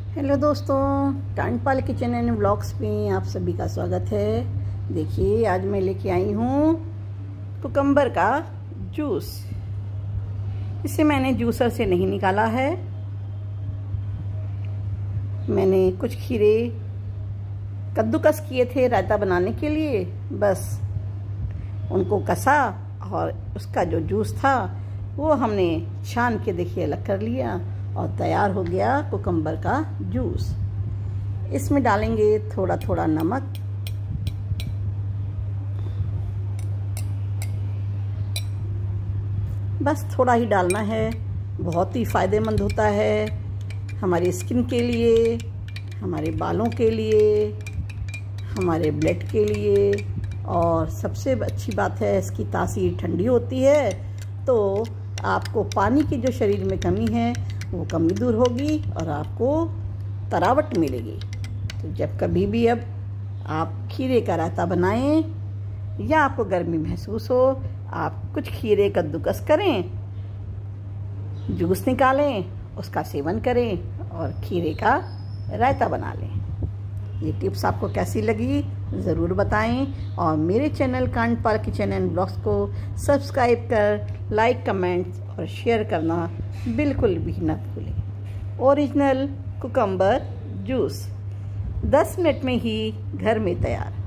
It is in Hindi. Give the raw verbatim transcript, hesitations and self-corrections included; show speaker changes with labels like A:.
A: हेलो दोस्तों, कांडपाल किचन एंड ब्लॉग्स में आप सभी का स्वागत है। देखिए आज मैं लेके आई हूँ कुकम्बर का जूस। इसे मैंने जूसर से नहीं निकाला है। मैंने कुछ खीरे कद्दूकस किए थे रायता बनाने के लिए, बस उनको कसा और उसका जो जूस था वो हमने छान के देखिए अलग कर लिया और तैयार हो गया कुकम्बर का जूस। इसमें डालेंगे थोड़ा थोड़ा नमक, बस थोड़ा ही डालना है। बहुत ही फ़ायदेमंद होता है हमारी स्किन के लिए, हमारे बालों के लिए, हमारे ब्लड के लिए। और सबसे अच्छी बात है इसकी तासीर ठंडी होती है, तो आपको पानी की जो शरीर में कमी है वो कमी दूर होगी और आपको तरावट मिलेगी। तो जब कभी भी अब आप खीरे का रायता बनाएं या आपको गर्मी महसूस हो, आप कुछ खीरे कद्दूकस करें, जूस निकालें, उसका सेवन करें और खीरे का रायता बना लें। ये टिप्स आपको कैसी लगी ज़रूर बताएं और मेरे channel Kandpal kitchen and blogs को सब्सक्राइब कर लाइक, कमेंट्स और शेयर करना बिल्कुल भी न भूलें। ओरिजिनल कुकम्बर जूस दस मिनट में ही घर में तैयार।